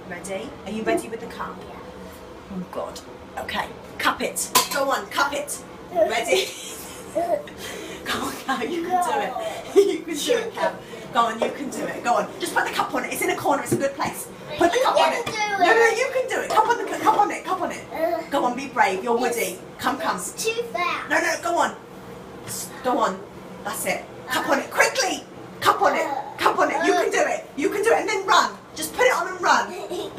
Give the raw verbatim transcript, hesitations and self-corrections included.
Ready? Are you ready with the cup? Oh God. Okay. Cup it. Go on, cup it. Ready? Go on, Cal, you can do it. You can do it, Cal. Go on, you can do it. Go on. Just put the cup on it. It's in a corner. It's a good place. Put the cup on it. No, no, you can do it. Cup on the cup on it. Cup on it. Go on, be brave. You're Woody. Come, come. It's too fast. No, no, go on. Go on. That's it. Cup on it. Quickly. Cup on it. Cup on it. You can do it. You can do it. And then run. Just put it on and run.